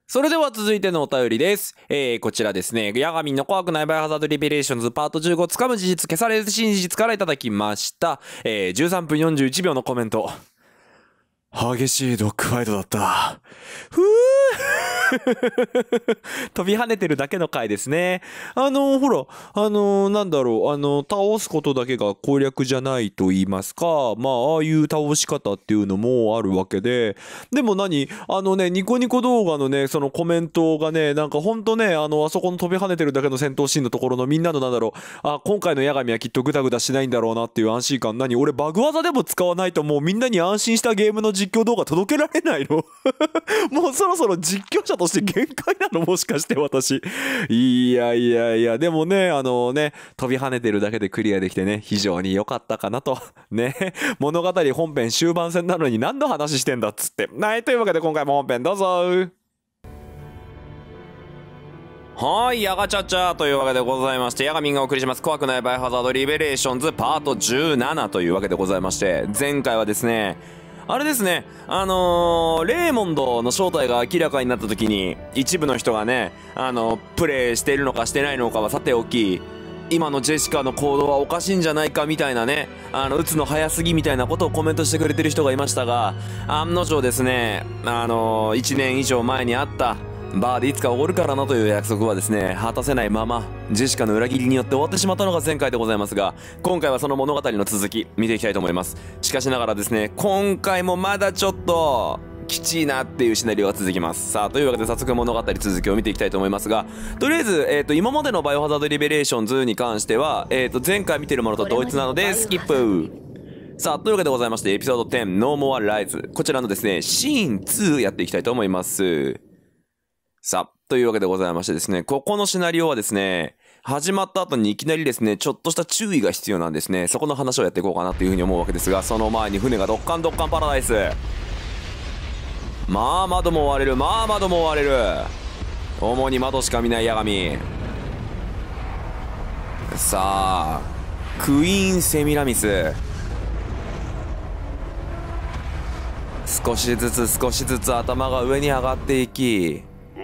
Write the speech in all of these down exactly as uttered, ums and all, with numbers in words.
それでは続いてのお便りです。えー、こちらですね、ヤガミンの怖くないバイオハザードリベレーションズパートじゅうご、掴む事実消されず真実からいただきました。えー、じゅうさんぷんよんじゅういちびょうのコメント。激しいドッグファイトだった。ふぅ飛び跳ねてるだけの回ですね。あのー、ほら、あのー、なんだろう、あのー、倒すことだけが攻略じゃないと言いますか、まあ、ああいう倒し方っていうのもあるわけで、でも何あのね、ニコニコ動画のね、そのコメントがね、なんかほんとね、あの、あそこの飛び跳ねてるだけの戦闘シーンのところのみんなのなんだろう、あ、今回のヤガミはきっとグダグダしないんだろうなっていう安心感。何俺バグ技でも使わないともうみんなに安心したゲームの実況動画届けられないのもうそろそろ実況者として限界なのもしかして私。いやいやいや、でもね、あのね、飛び跳ねてるだけでクリアできてね、非常に良かったかなと。ね、物語本編終盤戦なのに何の話してんだっつって。はい、というわけで今回も本編どうぞ。はい、ヤガチャチャというわけでございまして、ヤガミンがお送りします怖くないバイオハザードリベレーションズパートじゅうななというわけでございまして、前回はですね、あれですね、あのー、レーモンドの正体が明らかになった時に、一部の人がね、あの、プレイしているのかしてないのかはさておき、今のジェシカの行動はおかしいんじゃないかみたいなね、あの、撃つの早すぎみたいなことをコメントしてくれてる人がいましたが、案の定ですね、あのー、いちねん以上前にあった、バーでいつかおごるからなという約束はですね、果たせないまま、ジェシカの裏切りによって終わってしまったのが前回でございますが、今回はその物語の続き、見ていきたいと思います。しかしながらですね、今回もまだちょっと、きちいなっていうシナリオが続きます。さあ、というわけで早速物語続きを見ていきたいと思いますが、とりあえず、えっと、今までのバイオハザードリベレーションズに関しては、えっと、前回見てるものと同一なので、スキップ。さあ、というわけでございまして、エピソードじゅう、No More Lies。こちらのですね、シーンにやっていきたいと思います。さあ、というわけでございましてですね、ここのシナリオはですね、始まった後にいきなりですね、ちょっとした注意が必要なんですね。そこの話をやっていこうかなというふうに思うわけですが、その前に船がドッカンドッカンパラダイス。まあ窓も割れる、まあ窓も割れる。主に窓しか見ないヤガミ。さあ、クイーン・セミラミス。少しずつ少しずつ頭が上に上がっていき、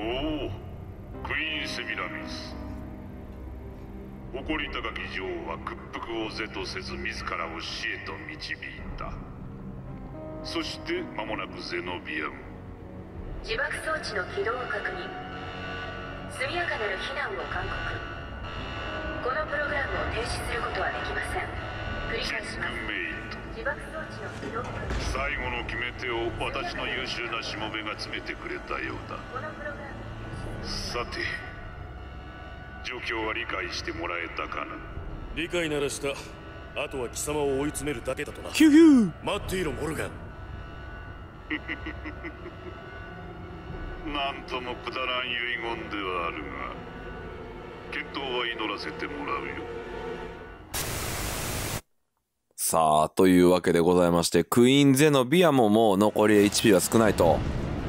誇り高き女王は屈服を是とせず自らを死へと導いた。そして間もなくゼノビアム。 自爆装置の起動を確認。速やかなる避難を勧告。このプログラムを停止することはできません。繰り返します。自爆装置の起動を確認。 最後の決め手を私の優秀なしもべが詰めてくれたようだ。 このプログラムさて、状況は理解してもらえたかな。 理解ならした。あとは貴様を追い詰めるだけだとな。 ヒューヒュー。 待っていろモルガン。 なんともくだらん遺言ではあるが、健闘は祈らせてもらうよ。 さあ、というわけでございまして、クイーン・ゼノビアももう残り エイチピー は少ないと。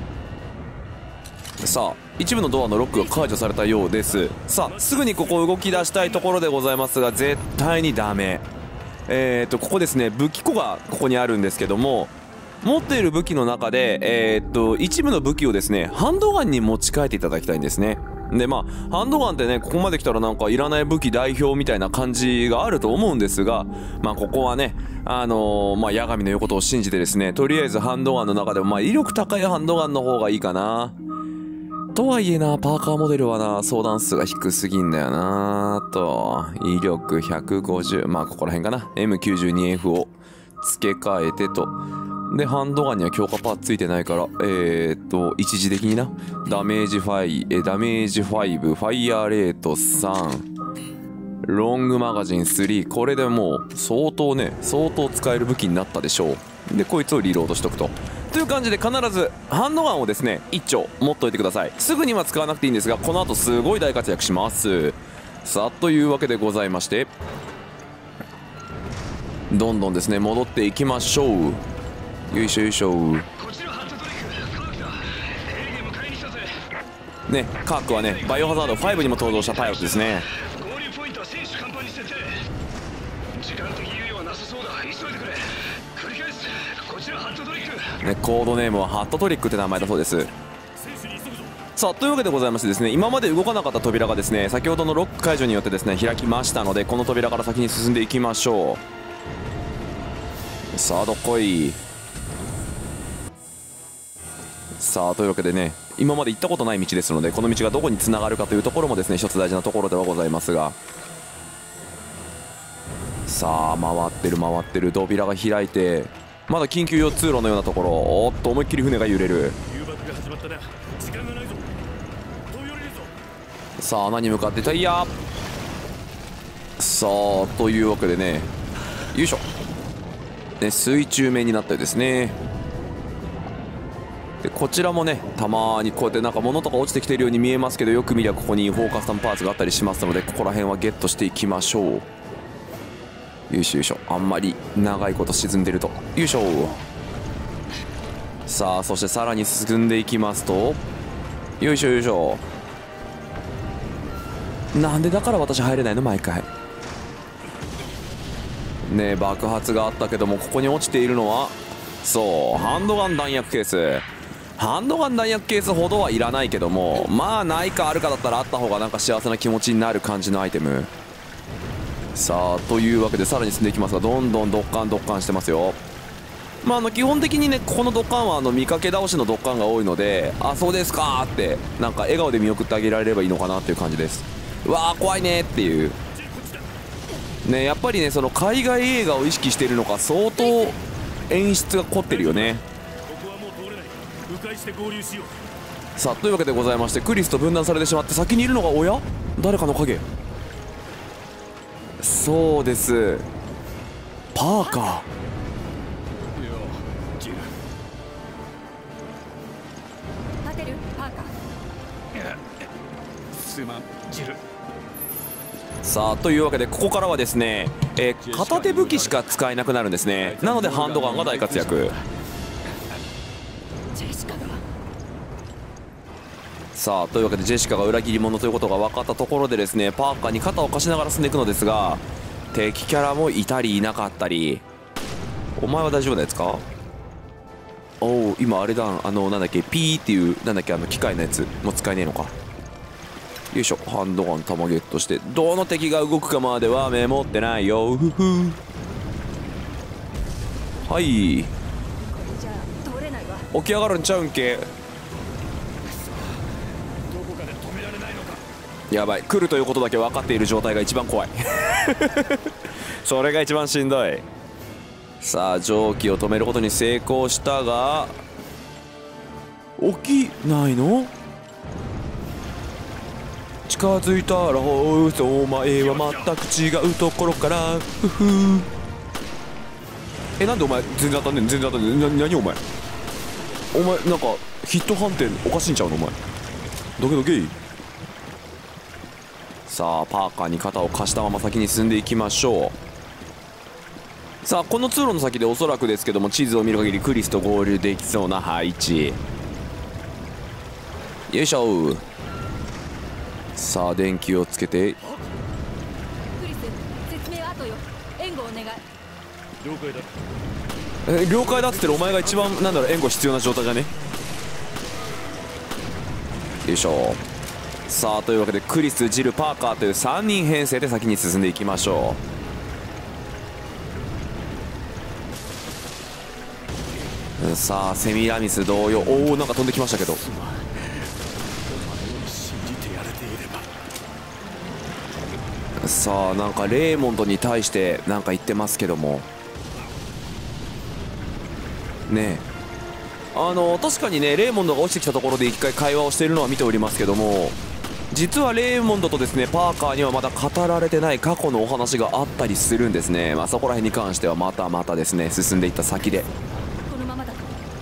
さあ、一部のドアのロックが解除されたようです。さあ、すぐにここ動き出したいところでございますが、絶対にダメ。えーと、ここですね、武器庫がここにあるんですけども、持っている武器の中で、えーと、一部の武器をですね、ハンドガンに持ち替えていただきたいんですね。で、まあ、ハンドガンってね、ここまで来たらなんかいらない武器代表みたいな感じがあると思うんですが、まあ、ここはね、あのー、まあ、ヤガミの言うことを信じてですね、とりあえずハンドガンの中でも、まあ、威力高いハンドガンの方がいいかな。とはいえな、パーカーモデルはな、相談数が低すぎんだよなと、威力ひゃくごじゅう、まあここら辺かな。エムきゅうじゅうにエフ を付け替えてと。で、ハンドガンには強化パーツついてないから、えーっと、一時的にな、ダメージご、え、ダメージご、ファイヤーレートさん、ロングマガジンさん、これでもう相当ね、相当使える武器になったでしょう。で、こいつをリロードしとくと。という感じで必ずハンドガンをですねいっ丁持っといてください。すぐには使わなくていいんですが、この後すごい大活躍します。さあ、というわけでございまして、どんどんですね戻っていきましょう。よいしょよいしょ。ね、カークはねバイオハザードごにも登場したパイロットですね。ね、コードネームはハットトリックって名前だそうです。 さあというわけでございましてですね、今まで動かなかった扉がですね先ほどのロック解除によってですね開きましたので、この扉から先に進んでいきましょう。さあどっこい。さあというわけでね、今まで行ったことない道ですので、この道がどこにつながるかというところもですね一つ大事なところではございますが、さあ回ってる回ってる。扉が開いて、まだ緊急用通路のようなところ。おっと思いっきり船が揺れる。さあ穴に向かってタイヤ。さあというわけでね、よいしょ、ね、水中面になったようですね。でこちらもねたまにこうやってなんか物とか落ちてきているように見えますけど、よく見りゃここにフォーカスタンパーツがあったりしますので、ここら辺はゲットしていきましょう。よいしょよいしょ。あんまり長いこと沈んでると、よいしょ。さあそしてさらに進んでいきますと、よいしょよいしょ。なんでだから私入れないの毎回ねえ。爆発があったけども、ここに落ちているのはそうハンドガン弾薬ケース。ハンドガン弾薬ケースほどはいらないけども、まあないかあるかだったらあった方がなんか幸せな気持ちになる感じのアイテム。さあというわけでさらに進んでいきますが、どんどんドッカンドッカンしてますよ。まああの基本的にねここのドッカンはあの見かけ倒しのドッカンが多いので、あそうですかーってなんか笑顔で見送ってあげられればいいのかなっていう感じです。うわー怖いねっていうね。やっぱりねその海外映画を意識しているのか相当演出が凝ってるよね。さあというわけでございまして、クリスと分断されてしまって、先にいるのがおや誰かの影。そうですパーカー。 立てるパーカー。 すまんジル。 さあというわけでここからはですね、えー片手武器しか使えなくなるんですね。なのでハンドガンが大活躍。 ジェシカが。 さあというわけでジェシカが裏切り者ということが分かったところでですね、パーカーに肩を貸しながら進んでいくのですが、敵キャラもいたりいなかったり。お前は大丈夫なやつか。おお今あれだ、あのなんだっけピーっていうなんだっけあの機械のやつもう使えねえのか。よいしょ。ハンドガン弾ゲットして、どの敵が動くかまではメモってないよ。ふふはい。 これじゃ通れないわ。 起き上がるんちゃうんけ。やばい、来るということだけ分かっている状態が一番怖いそれが一番しんどい。さあ蒸気を止めることに成功したが、起きないの。近づいたらお前は全く違うところからふふ。えなんでお前全然当たんねん。全然当たんねん。な何お前お前なんかヒット判定おかしいんちゃうのお前。どけどけい。さあパーカーに肩を貸したまま先に進んでいきましょう。さあこの通路の先でおそらくですけども、地図を見る限りクリスと合流できそうな配置。よいしょ。さあ電気をつけて。 クリス説明後よ。援護お願い。 了解だ。 え了解だっつってるお前が一番なんだろう援護必要な状態じゃね。よいしょ。さあというわけでクリス、ジル、パーカーというさんにん編成で先に進んでいきましょう。さあセミラミス同様。おおなんか飛んできましたけど。さあなんかレーモンドに対してなんか言ってますけどもねえ、あの確かにねレーモンドが落ちてきたところで一回会話をしているのは見ておりますけども、実はレーモンドとですねパーカーにはまだ語られてない過去のお話があったりするんですね。まあそこら辺に関してはまたまたですね進んでいった先で。 このままだと。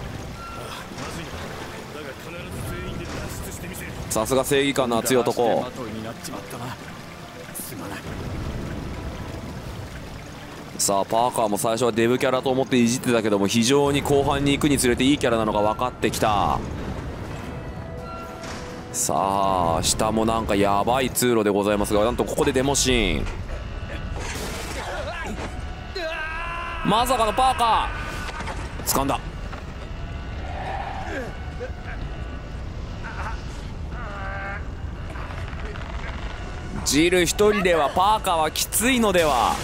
さすが正義感の熱い男。さあパーカーも最初はデブキャラと思っていじってたけども、非常に後半に行くにつれていいキャラなのが分かってきた。さあ下もなんかやばい通路でございますが、なんとここでデモシーン。まさかのパーカー掴んだ。 ジル一人ではパーカーはきついのでは。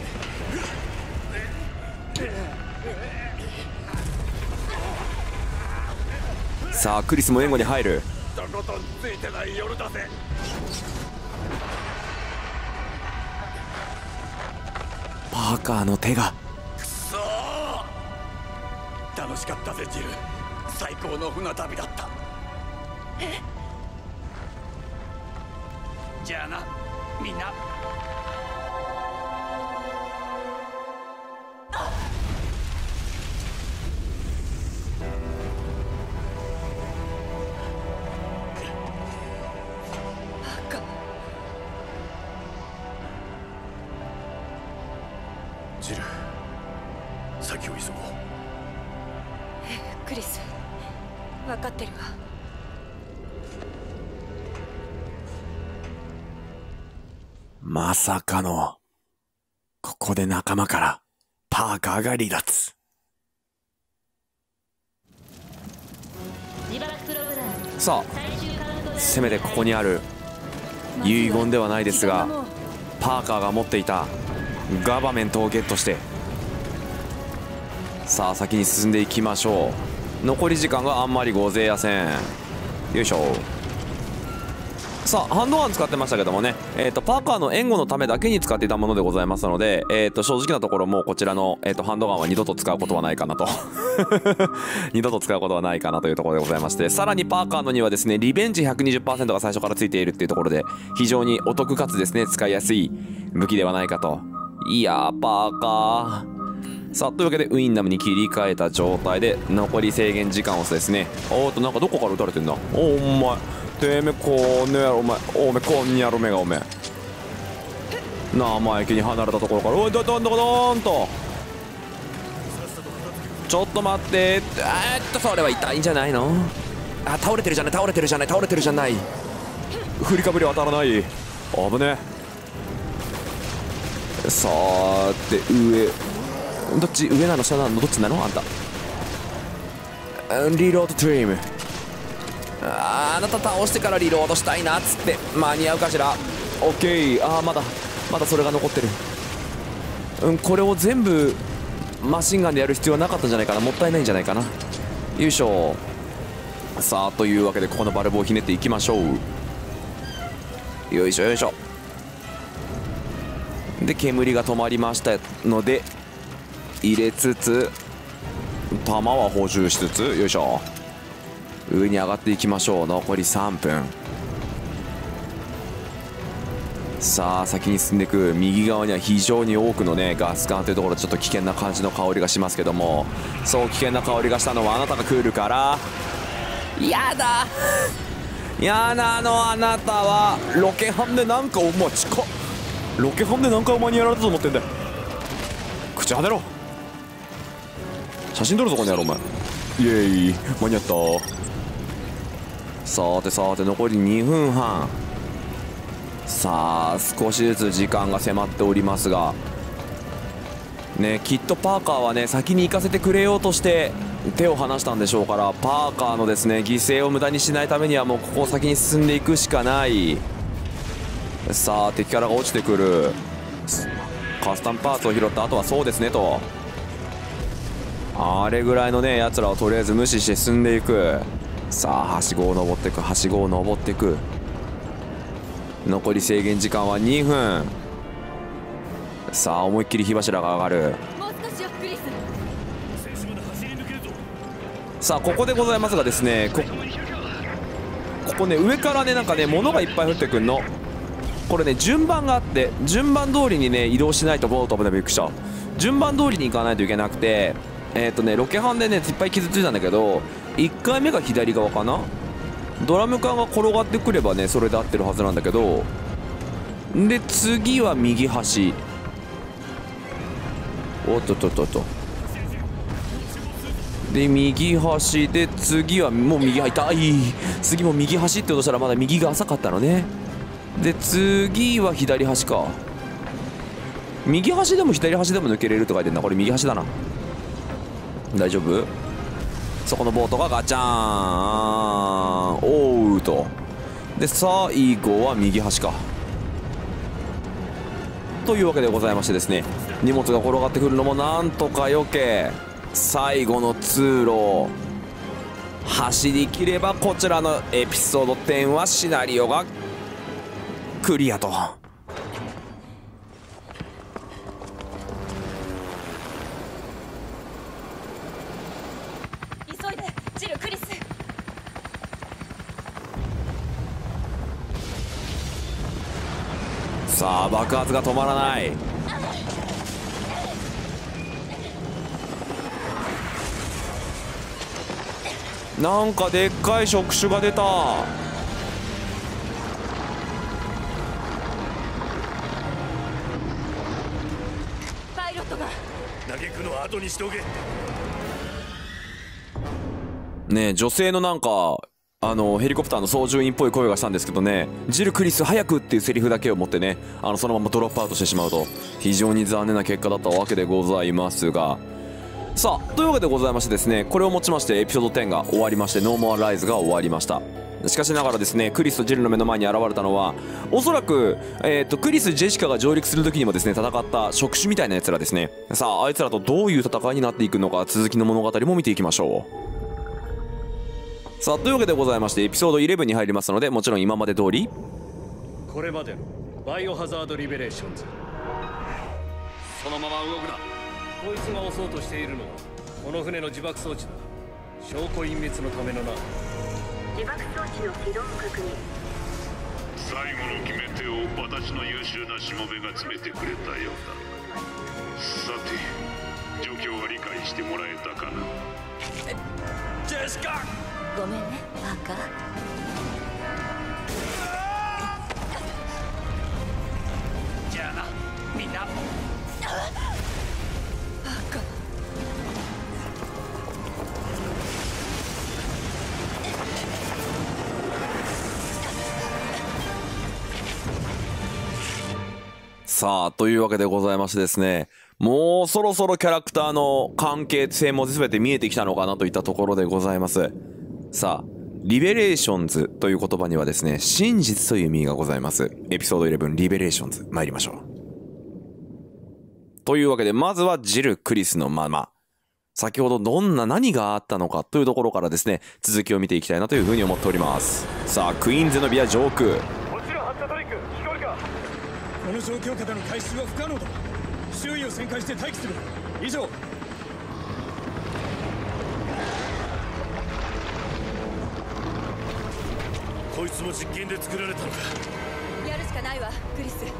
さあクリスも援護に入る。 とことんついてない夜だぜ。 パーカーの手が。 くそー、楽しかったぜジル。最高の船旅だった。え、じゃあなみんな。ジル、先を急ごう。 クリス、分かってるわ。 まさかのここで仲間からパーカーが離脱。さあせめてここにある遺言ではないですが、パーカーが持っていたガバメントをゲットして、さあ先に進んでいきましょう。残り時間があんまりごぜえやせん。よいしょ。さあハンドガン使ってましたけどもね、えー、とパーカーの援護のためだけに使っていたものでございますので、えー、と正直なところもうこちらの、えー、とハンドガンは二度と使うことはないかなと二度と使うことはないかなというところでございまして、さらにパーカーのにはですねリベンジ ひゃくにじゅっパーセント が最初からついているっていうところで、非常にお得かつですね使いやすい武器ではないかと。いやーパーカー。さあというわけでウィンナムに切り替えた状態で残り制限時間をですね、おーっとなんかどこから撃たれてんだ。おお前てめこの野郎、お前おめこんにゃろめがおめ生意気に離れたところからおいどどんどんどんと。ちょっと待って、えー、っとそれは痛いんじゃないの。あ倒れてるじゃない倒れてるじゃない倒れてるじゃない。振りかぶりは当たらない。危ね。さーて上どっち上なの下なのどっちなのあんた。リロードトリム。あ, あなた倒してからリロードしたいなっつって間に合うかしら。オッケー。あーまだまだそれが残ってる。うんこれを全部マシンガンでやる必要はなかったんじゃないかな。もったいないんじゃないかな。よいしょ。さあというわけでここのバルブをひねっていきましょう。よいしょよいしょ。で煙が止まりましたので入れつつ弾は補充しつつ、よいしょ上に上がっていきましょう。残りさんぷん。さあ先に進んでいく。右側には非常に多くのねガス管というところでちょっと危険な感じの香りがしますけども、そう危険な香りがしたのはあなたが来るから。やだやだのあなたはロケハンでなんかお前近っロケハンで何回お前にやられたと思ってんだよ。口はねろ。写真撮るぞこの野郎お前。イエーイ間に合った。さてさて残りにふんはん。さあ少しずつ時間が迫っておりますがね、きっとパーカーはね先に行かせてくれようとして手を離したんでしょうから、パーカーのですね犠牲を無駄にしないためにはもうここを先に進んでいくしかない。さあ敵キャラが落ちてくる。カスタムパーツを拾った後はそうですねと、あれぐらいのねやつらをとりあえず無視して進んでいく。さあはしごを登っていくはしごを登っていく。残り制限時間はにふん。さあ思いっきり火柱が上がる。 もう少しよクリス。 さあここでございますがですね、こここね上からねなんかね物がいっぱい降ってくんの。これね順番があって順番通りにね移動しないとボート危ない。びっくりした。順番通りに行かないといけなくて、えっとねロケハンでねいっぱい傷ついたんだけど、いっかいめが左側かな。ドラム缶が転がってくればねそれで合ってるはずなんだけど、で次は右端。おっとっとっとっと。で右端で次はもう右端痛い。次も右端って落としたらまだ右が浅かったのね。で次は左端か。右端でも左端でも抜けれると書いてるんだ。これ右端だな。大丈夫。そこのボートがガチャーンおうと。で最後は右端か。 というわけでございましてですね、荷物が転がってくるのもなんとか避け、最後の通路を走り切ればこちらのエピソードじゅうはシナリオがクリアと。 急いでジル、クリス。 さあ爆発が止まらない。なんかでっかい触手が出た。 パイロットが。 嘆くのは後にしておけ。 ねえ、女性のなんかあのヘリコプターの操縦員っぽい声がしたんですけどね、ジル・クリス早くっていうセリフだけを持ってね、あのそのままドロップアウトしてしまうと非常に残念な結果だったわけでございますが、さあというわけでございましてですね、これをもちましてエピソードじゅうが終わりまして、ノーモアライズが終わりました。しかしながらですね、クリスとジルの目の前に現れたのはおそらく、えー、とクリス・ジェシカが上陸する時にもですね戦った触手みたいなやつらですね。さああいつらとどういう戦いになっていくのか、続きの物語も見ていきましょう。さあというわけでございましてエピソードじゅういちに入りますので、もちろん今まで通りこれまでのバイオハザードリベレーションズ、そのまま動くな。こいつが押そうとしているのはこの船の自爆装置だ。証拠隠滅のためのな。 自爆装置の起動を確認。 最後の決め手を私の優秀なしもべが詰めてくれたようだ。さて状況は理解してもらえたかな。 ジェシカ、 ごめんね、バカ。 じゃあなみんな。 さあというわけでございましてですね、もうそろそろキャラクターの関係性も全て見えてきたのかなといったところでございます。さあリベレーションズという言葉にはですね、真実という意味がございます。エピソードじゅういちリベレーションズ参りましょう。というわけでまずはジル・クリスのまま、先ほどどんな何があったのかというところからですね、続きを見ていきたいなというふうに思っております。さあクイーンゼノビア上空、 この状況下での回収は不可能だ。周囲を旋回して待機する。以上。こいつも実験で作られたのか。 やるしかないわ、クリス。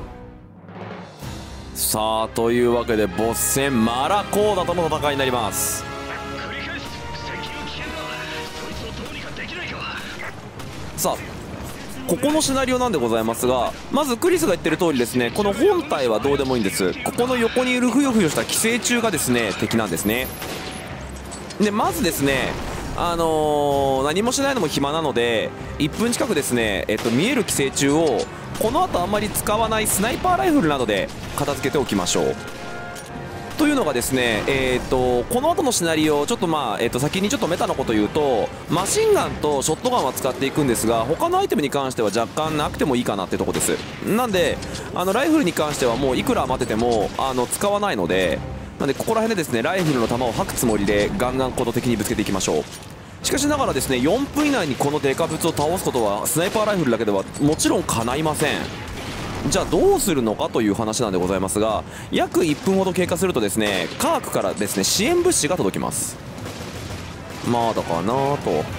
さあというわけでボス戦マラコーダとの戦いになります。 繰り返す。敵の危険だ。そいつをどうにかできないか。 さあここのシナリオなんでございますが、まずクリスが言ってる通りですね、この本体はどうでもいいんです。ここの横にいるふよふよした寄生虫がですね敵なんですね。でまずですね、あのー、何もしないのも暇なのでいっぷん近くですね、えっと、見える寄生虫をこの後あんまり使わないスナイパーライフルなどで片付けておきましょう。というのがですね、えー、とこの後のシナリオちょっとまあ、えー、と先にちょっとメタなこと言うと、マシンガンとショットガンは使っていくんですが、他のアイテムに関しては若干なくてもいいかなってとこです。なんであのライフルに関してはもういくら余っててもあの使わないので、なんでここら辺でですねライフルの弾を吐くつもりでガンガンコード的にぶつけていきましょう。しかしながらですねよんぷん以内にこのデカブツを倒すことはスナイパーライフルだけではもちろん叶いません。じゃあどうするのかという話なんでございますが、約いっぷんほど経過するとですねカークからですね支援物資が届きます。まだかなと。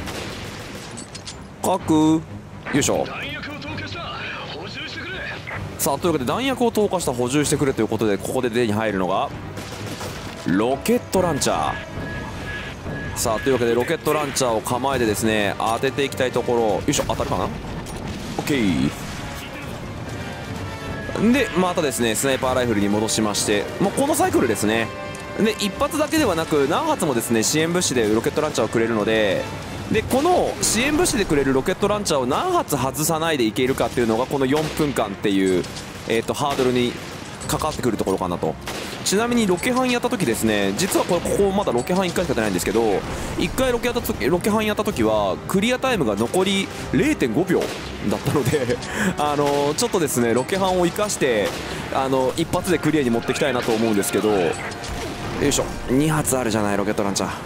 カークよいしょ。さあというわけで弾薬を投下した補充してくれということで、ここで手に入るのがロケットランチャー。さあというわけでロケットランチャーを構えてですね当てていきたいところ。よいしょ、当たるかな。 OK でまたですねスナイパーライフルに戻しまして、もうこのサイクルですね。で一発だけではなく何発もですね支援物資でロケットランチャーをくれるので、でこの支援物資でくれるロケットランチャーを何発外さないでいけるかっていうのがこのよんぷんかんっていう、えー、とハードルにかかってくるところかなと。 ちなみにロケハンやった時ですね、実はこれここまだロケハンいっかいしかやってないんですけど、いっかいロケやった時ロケハンやった時はクリアタイムが残り れいてんごびょうだったのであのちょっとですねロケハンを生かしてあの一発でクリアに持っていきたいなと思うんですけど、よいしょ、に発あるじゃないロケットランチャ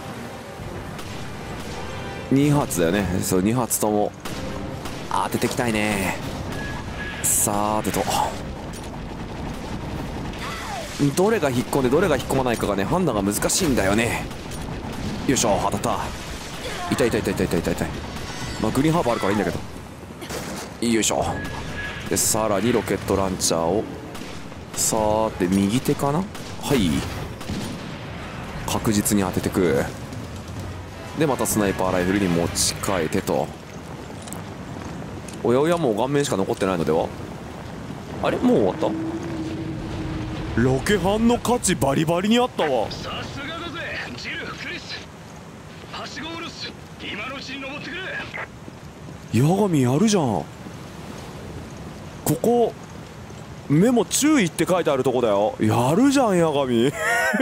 ー、に発だよね。そう、に発とも当てていきたいね。さーてと、どれが引っ込んでどれが引っ込まないかがね判断が難しいんだよね。よいしょ、当たった。痛い痛い痛い痛い痛い痛い痛い。まあグリーンハーバーあるからいいんだけど、よいしょ。でさらにロケットランチャーを、さーて右手かな、はい、確実に当ててく。でまたスナイパーライフルに持ち替えてと。おやおや、もう顔面しか残ってないのでは。あれ、もう終わった。ロケハンの価値バリバリにあったわ。 さすがだぜジル、クリス。はしごを下ろす。今のうちに登ってくれ。 八神やるじゃん。ここメモ注意って書いてあるとこだよ。やるじゃん八神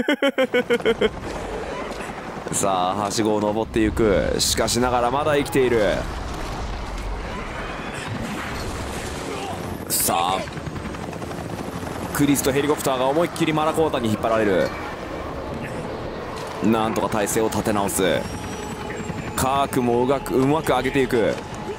さあはしごを登っていく。しかしながらまだ生きている。さあクリスとヘリコプターが思いっきりマラコータに引っ張られる。なんとか体勢を立て直す。カークもうまくうまく上げていく。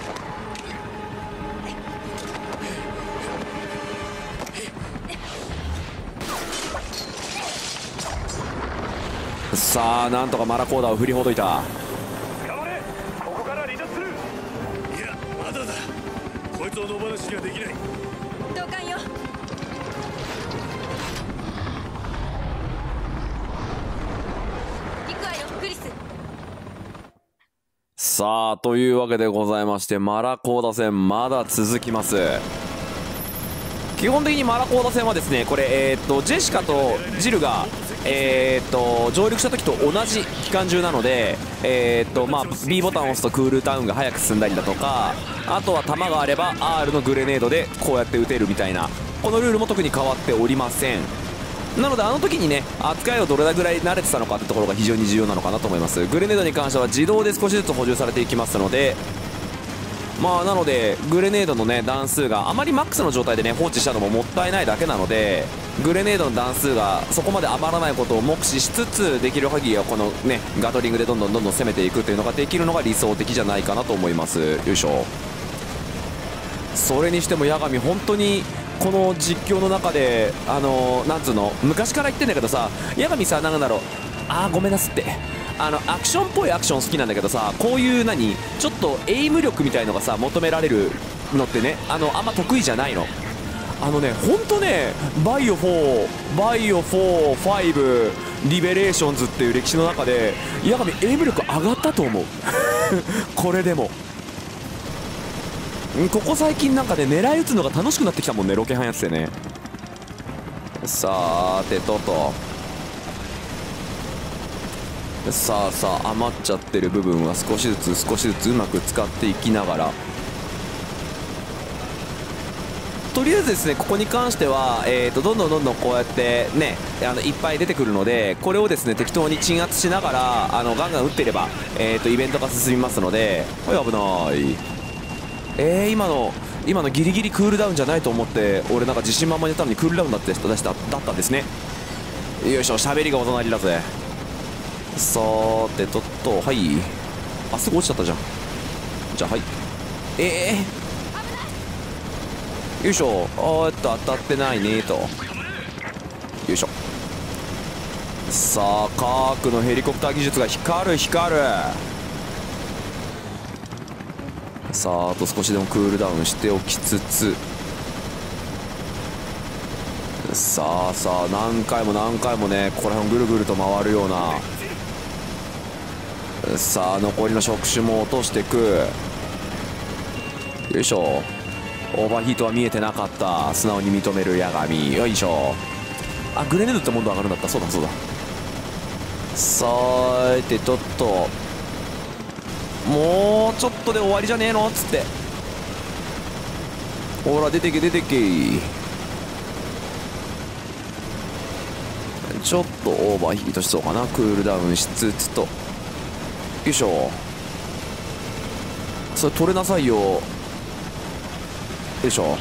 さあなんとかマラコーダを振りほどいた。 頑張れ、ここから離脱する。いやまだだ、こいつを野放しにはできない。 同感よ。行くわよクリス。 さあというわけでございまして、マラコーダ戦まだ続きます。基本的にマラコーダ戦はですね、これえー、っとジェシカとジルがえー、っと上陸した時と同じ期間中なので、えー、っとまあ B ボタンを押すとクールダウンが早く進んだりだとか、あとは弾があれば R のグレネードでこうやって撃てるみたいな、このルールも特に変わっておりません。なのであの時にね扱いをどれぐらい慣れてたのかってところが非常に重要なのかなと思います。グレネードに関しては自動で少しずつ補充されていきますので、まあなのでグレネードのね弾数があまりマックスの状態でね放置したのももったいないだけなので、グレネードの弾数がそこまで余らないことを目視しつつ、できる限りはこのねガトリングでどんどんどんどん攻めていくというのができるのが理想的じゃないかなと思います。よいしょ。それにしても八神本当にこの実況の中であのー、なんつうの、昔から言ってんだけどさ、八神さ、なんだろう、あーごめんなすって、あのアクションっぽいアクション好きなんだけどさ、こういう何ちょっとエイム力みたいのがさ求められるのってね、あのあんま得意じゃないの。あのねほんとね、バイオフォー、バイオフォー、ファイブ、リベレーションズっていう歴史の中で八神エイム力上がったと思うこれでもここ最近なんかね狙い撃つのが楽しくなってきたもんね、ロケハンやっててね。さーてとと、さあさあ余っちゃってる部分は少しずつ少しずつうまく使っていきながら、とりあえずですねここに関しては、えー、とどんどんどんどんこうやってねあのいっぱい出てくるので、これをですね適当に鎮圧しながらあのガンガン撃っていれば、えー、とイベントが進みますので、はい危ない。えー、今の今のギリギリクールダウンじゃないと思って俺なんか自信満々に言ったのにクールダウンだって出しただったんですね。よいしょ、喋りがお隣だぜ。さーてとっと、はい、あすぐ落ちちゃったじゃん。じゃあはい、ええー、よいしょ、あーっと当たってないねと、よいしょ。さあカークのヘリコプター技術が光る光る。さああと少しでもクールダウンしておきつつ、さあさあ何回も何回もねここら辺をぐるぐると回るような。さあ残りの触手も落としていく。よいしょ、オーバーヒートは見えてなかった。素直に認める八神。よいしょ。あグレネードって温度上がるんだった。そうだそうだ。さあてとっと、もうちょっとで終わりじゃねえのっつって、ほら出てけ出てけちょっとオーバーヒートしそうかな。クールダウンしつつと、よいしょ。それ取れなさいよ。よいしょ。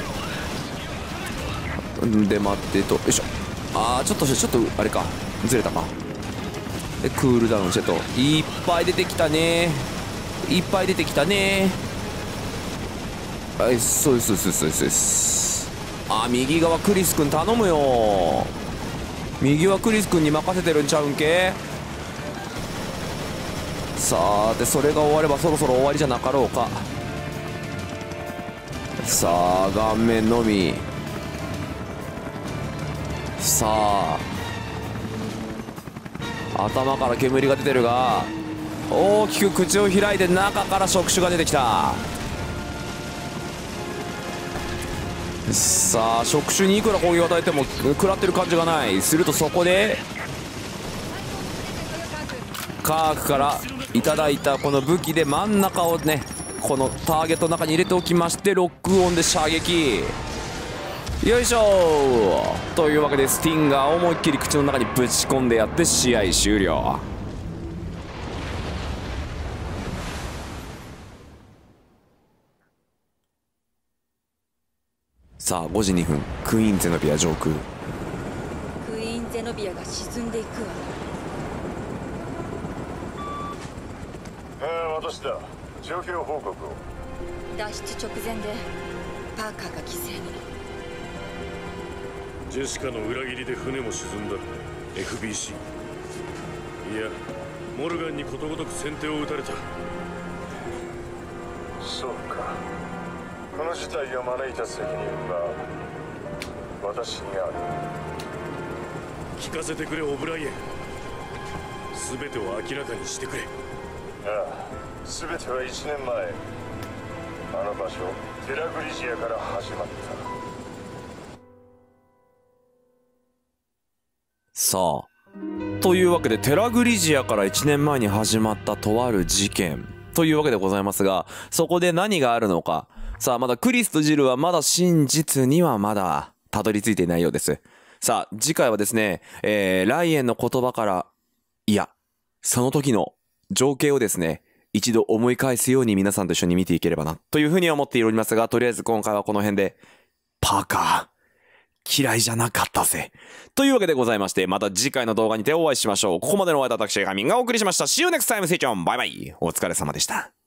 で待ってと、よいしょ。あーちょっとちょっとあれか、ずれたか。でクールダウンしてと、いっぱい出てきたね、いっぱい出てきたね。はい、そうですそうですそうですそうです。あー右側クリス君頼むよ。右はクリス君に任せてるんちゃうんけ。さあでそれが終わればそろそろ終わりじゃなかろうか。さあ顔面のみ。さあ頭から煙が出てるが、大きく口を開いて中から触手が出てきた。さあ触手にいくら攻撃を与えても食らってる感じがない。するとそこでカークからいただいたこの武器で真ん中をね、このターゲットの中に入れておきまして、ロックオンで射撃。よいしょー。というわけでスティンガーを思いっきり口の中にぶち込んでやって試合終了。さあごじにふん、クイーンゼノビア上空。 クイーンゼノビアが沈んでいくわ。 えー、私だ。状況報告を。 脱出直前でパーカーが犠牲に。 ジェシカの裏切りで船も沈んだ エフビーシー。いやモルガンにことごとく先手を打たれた。 そうか。この事態を招いた責任は私にある。 聞かせてくれオブライエン。全てを明らかにしてくれ。 ああ、全てはいちねんまえ、あの場所テラグリジアから始まった。 さあというわけでテラグリジアからいちねんまえに始まったとある事件というわけでございますが、そこで何があるのか。さあまだクリスとジルはまだ真実にはまだたどり着いていないようです。さあ次回はですね、えー、ライエンの言葉から、いやその時の情景をですね一度思い返すように皆さんと一緒に見ていければなというふうに思っておりますが、とりあえず今回はこの辺で。パーカー嫌いじゃなかったぜというわけでございまして、また次回の動画にてお会いしましょう。ここまでのお相手は私ガミンがお送りしました。 See you next time. See you. バイバイ。お疲れ様でした。